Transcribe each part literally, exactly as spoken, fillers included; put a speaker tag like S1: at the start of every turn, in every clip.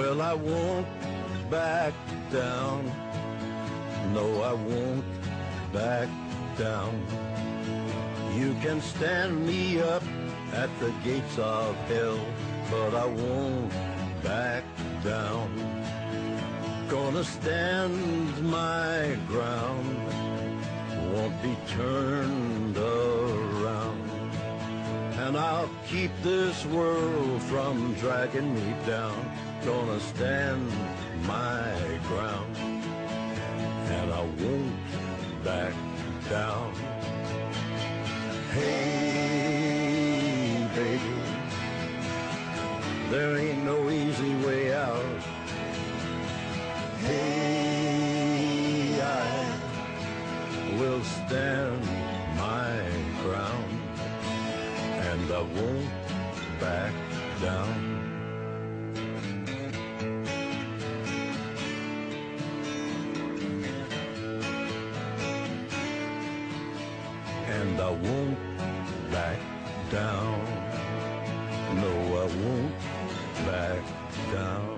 S1: Well, I won't back down. No, I won't back down. You can stand me up at the gates of hell, but I won't back down. Gonna stand my ground, won't be turned around. And I'll keep this world from dragging me down. Gonna stand my ground, and I won't back down. Hey, baby, there ain't no easy way out. Hey, I will stand my ground, and I won't back down. And I won't back down. No, I won't back down.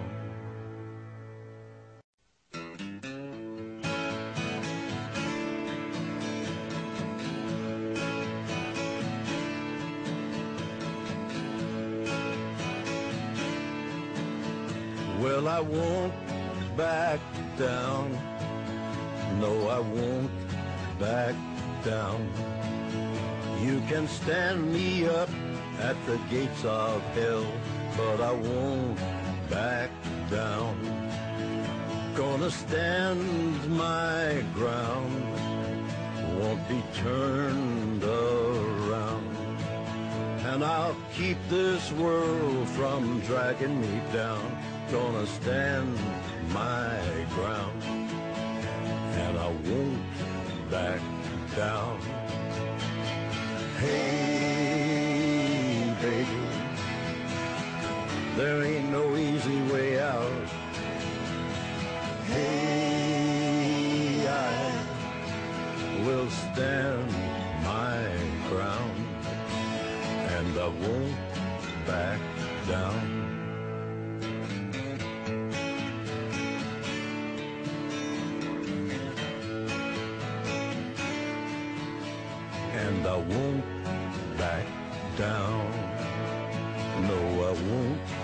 S1: Well, I won't back down. No, I won't back down. You can stand me up at the gates of hell, but I won't back down. Gonna stand my ground, won't be turned around. And I'll keep this world from dragging me down. Gonna stand my ground, and I won't back down. Hey, baby, there ain't no easy way out. Hey, I will stand my ground, and I won't back down. And I won't back down. No, I won't